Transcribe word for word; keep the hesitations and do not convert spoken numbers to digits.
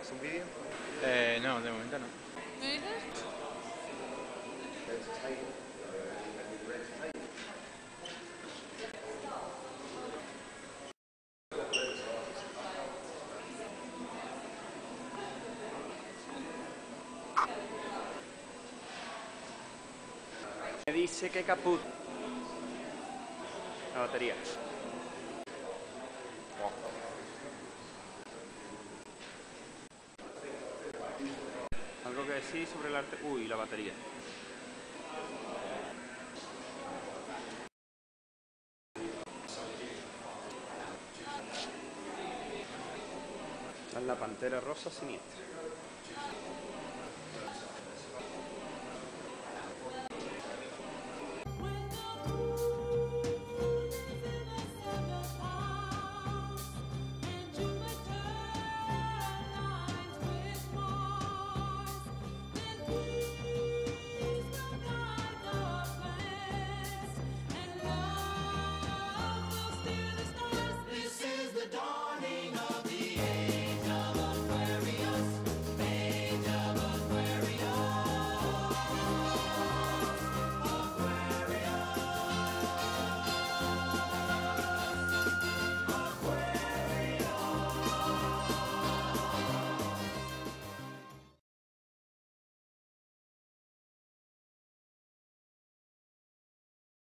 ¿Es un vídeo? Eh, no, de momento no. ¿Qué dices? Me dice que caput. La batería. Oh. Algo que decir sobre el arte. Uy, la batería. Esta es la pantera rosa siniestra.